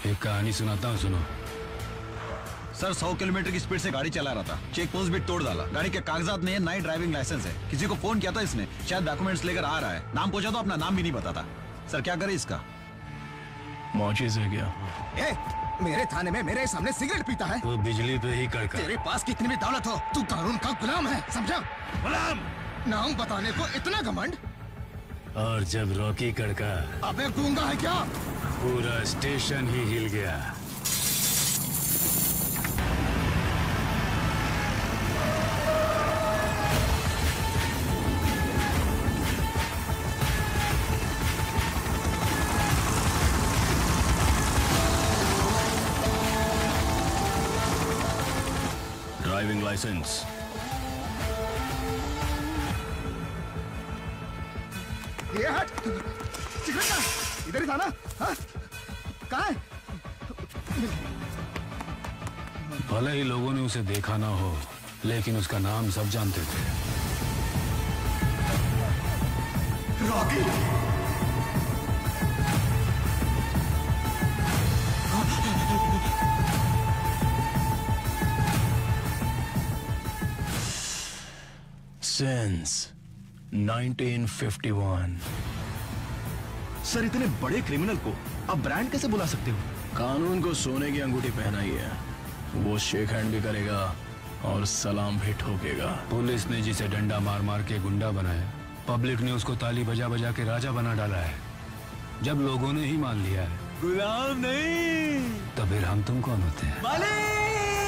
एक कहानी सुनाता हूँ, सुनो। सर 100 किलोमीटर की स्पीड से गाड़ी चला रहा था, चेक पोस्ट भी तोड़ डाला। गाड़ी के कागजात नहीं है, ना ही ड्राइविंग लाइसेंस है। किसी को फोन किया था इसने, शायद डॉक्यूमेंट्स लेकर आ रहा है। नाम पूछा तो अपना नाम भी नहीं बताता। सर क्या करे इसका? मौचीज है क्या? मेरे थाने में मेरे सामने सिगरेट पीता है। वो बिजली पे ही कड़का। तेरे पास कितनी भी दौलत हो, तू कानून का गुलाम है, समझा? गुलाम? नाम बताने को इतना घमंड? और जब रॉकी कड़का। अबे गूंगा है क्या? पूरा स्टेशन ही हिल गया। Driving licence. ये हट, इधर ही था ना? हाँ? कहाँ है? भले ही लोगों ने उसे देखा ना हो, लेकिन उसका नाम सब जानते थे। रॉकी। Since 1951। सर इतने बड़े क्रिमिनल को आप ब्रांड कैसे बुला सकते हो? कानून को सोने की अंगूठी पहनाई है, वो शेक हैंड भी करेगा और सलाम भी ठोकेगा। पुलिस ने जिसे डंडा मार मार के गुंडा बनाया, पब्लिक ने उसको ताली बजा बजा के राजा बना डाला है। जब लोगों ने ही मान लिया है गुलाम नहीं तो फिर हम तुम कौन होते हैं? मालिक!